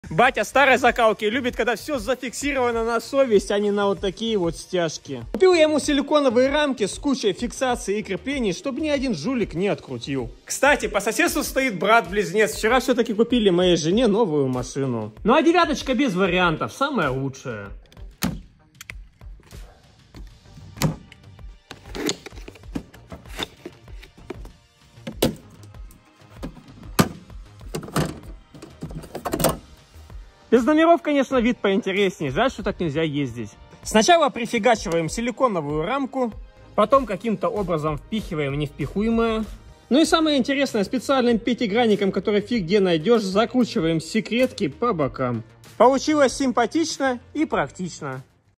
Батя старой закалки любит, когда все зафиксировано на совесть, а не на вот такие вот стяжки. Купил я ему силиконовые рамки с кучей фиксаций и креплений, чтобы ни один жулик не открутил. Кстати, по соседству стоит брат-близнец. Вчера все-таки купили моей жене новую машину. Ну а девяточка без вариантов, самая лучшая. Без номеров, конечно, вид поинтереснее. Жаль, что так нельзя ездить. Сначала прифигачиваем силиконовую рамку, потом каким-то образом впихиваем невпихуемое. Ну и самое интересное, специальным пятигранником, который фиг где найдешь, закручиваем секретки по бокам. Получилось симпатично и практично.